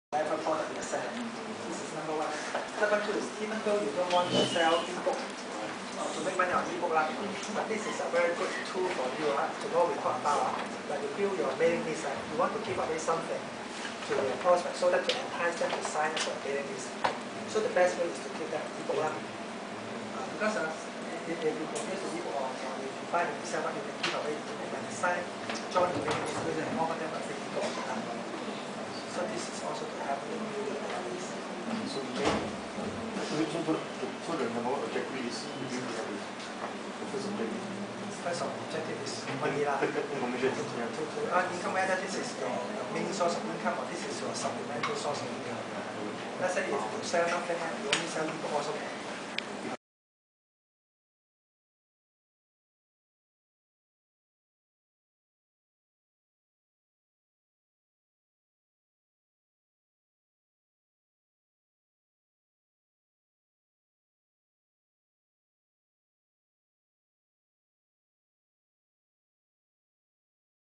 whatever product you're selling. This is number one. Number two is even though you don't want to sell ebook to make money on ebook, but this is a very good tool for you to know we talk about. Like you build your mailing list, you want to give away something to your prospect so that to entice them to sign up for a mailing list. So the best way is to give them ebook. Because if you produce the ebook or if you find it yourself, you can give away ebook when they sign, join the mailing list, you can offer them a free ebook. So this is also to help them build their list. So the number of objective is first objective is money to earn income, whether this is your main source of income or this is your supplemental source of income. Let's say if you sell nothing and you only sell ebook also can.